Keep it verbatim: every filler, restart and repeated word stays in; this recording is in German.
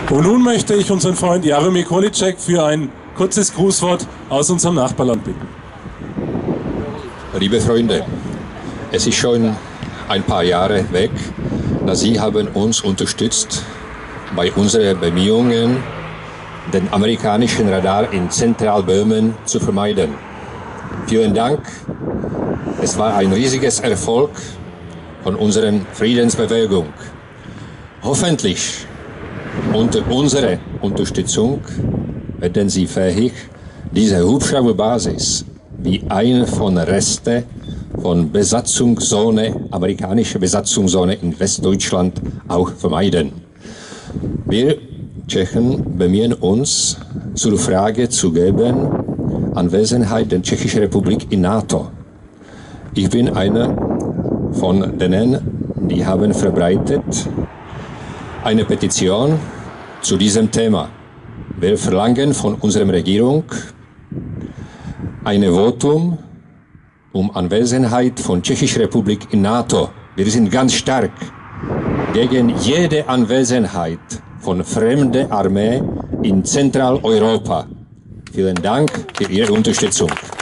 Und nun möchte ich unseren Freund Jaromir Kolicek für ein kurzes Grußwort aus unserem Nachbarland bitten. Liebe Freunde, es ist schon ein paar Jahre weg, dass Sie haben uns unterstützt bei unseren Bemühungen, den amerikanischen Radar in Zentralböhmen zu vermeiden. Vielen Dank. Es war ein riesiges Erfolg von unserer Friedensbewegung. Hoffentlich unter unserer Unterstützung werden Sie fähig, diese Hubschrauberbasis wie eine von Resten von Besatzungszone, amerikanische Besatzungszone in Westdeutschland auch vermeiden. Wir Tschechen bemühen uns, zur Frage zu geben, Anwesenheit der Tschechischen Republik in NATO. Ich bin einer von denen, die haben verbreitet eine Petition zu diesem Thema. Wir verlangen von unserer Regierung ein Votum um Anwesenheit von Tschechischer Republik in NATO. Wir sind ganz stark gegen jede Anwesenheit von fremder Armee in Zentraleuropa. Vielen Dank für Ihre Unterstützung.